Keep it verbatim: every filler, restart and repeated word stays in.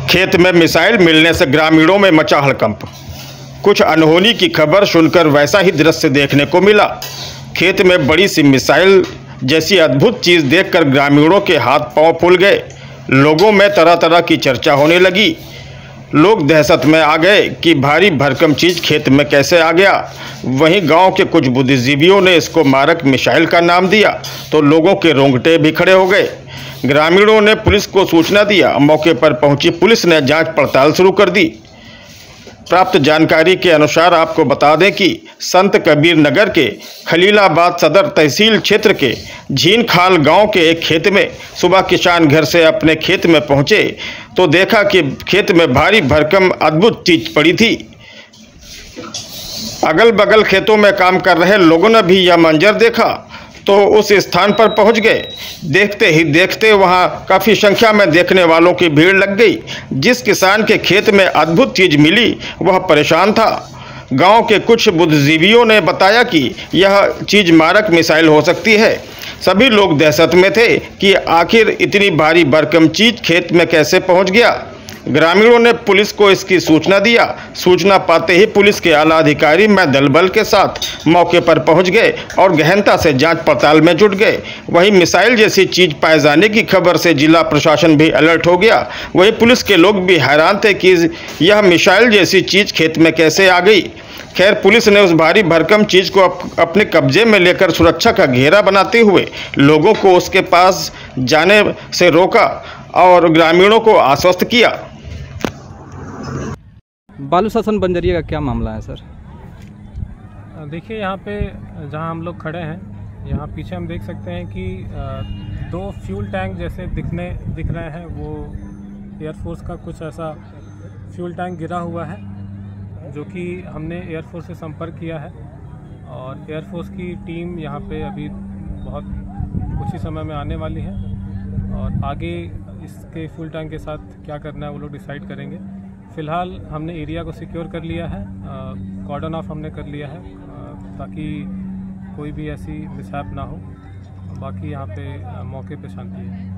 खेत में मिसाइल मिलने से ग्रामीणों में मचा हड़कंप। कुछ अनहोनी की खबर सुनकर वैसा ही दृश्य देखने को मिला। खेत में बड़ी सी मिसाइल जैसी अद्भुत चीज़ देखकर ग्रामीणों के हाथ पांव फूल गए। लोगों में तरह तरह की चर्चा होने लगी। लोग दहशत में आ गए कि भारी भरकम चीज़ खेत में कैसे आ गया। वहीं गांव के कुछ बुद्धिजीवियों ने इसको मारक मिसाइल का नाम दिया तो लोगों के रोंगटे भी खड़े हो गए। ग्रामीणों ने पुलिस को सूचना दिया। मौके पर पहुंची पुलिस ने जांच पड़ताल शुरू कर दी। प्राप्त जानकारी के अनुसार आपको बता दें कि संत कबीर नगर के खलीलाबाद सदर तहसील क्षेत्र के झीनखाल गांव के एक खेत में सुबह किसान घर से अपने खेत में पहुंचे तो देखा कि खेत में भारी भरकम अद्भुत चीज पड़ी थी। अगल बगल खेतों में काम कर रहे लोगों ने भी यह मंजर देखा तो उस स्थान पर पहुंच गए। देखते ही देखते वहां काफ़ी संख्या में देखने वालों की भीड़ लग गई। जिस किसान के खेत में अद्भुत चीज़ मिली वह परेशान था। गांव के कुछ बुद्धिजीवियों ने बताया कि यह चीज़ मारक मिसाइल हो सकती है। सभी लोग दहशत में थे कि आखिर इतनी भारी भरकम चीज़ खेत में कैसे पहुंच गया। ग्रामीणों ने पुलिस को इसकी सूचना दिया। सूचना पाते ही पुलिस के आला अधिकारी में दलबल के साथ मौके पर पहुंच गए और गहनता से जांच पड़ताल में जुट गए। वहीं मिसाइल जैसी चीज पाए जाने की खबर से जिला प्रशासन भी अलर्ट हो गया। वहीं पुलिस के लोग भी हैरान थे कि यह मिसाइल जैसी चीज खेत में कैसे आ गई। खैर, पुलिस ने उस भारी भरकम चीज को अप, अपने कब्जे में लेकर सुरक्षा का घेरा बनाते हुए लोगों को उसके पास जाने से रोका और ग्रामीणों को आश्वस्त किया। बालू शासन बंजरिया का क्या मामला है सर? देखिए, यहाँ पे जहाँ हम लोग खड़े हैं, यहाँ पीछे हम देख सकते हैं कि दो फ्यूल टैंक जैसे दिखने दिख रहे हैं। वो एयरफोर्स का कुछ ऐसा फ्यूल टैंक गिरा हुआ है जो कि हमने एयरफोर्स से संपर्क किया है और एयरफोर्स की टीम यहाँ पे अभी बहुत कुछ ही समय में आने वाली है और आगे इसके फ्यूल टैंक के साथ क्या करना है वो लोग डिसाइड करेंगे। फ़िलहाल हमने एरिया को सिक्योर कर लिया है, कॉर्डन ऑफ हमने कर लिया है ताकि कोई भी ऐसी मिसहैप ना हो। बाकी यहाँ पे मौके पे शांति है।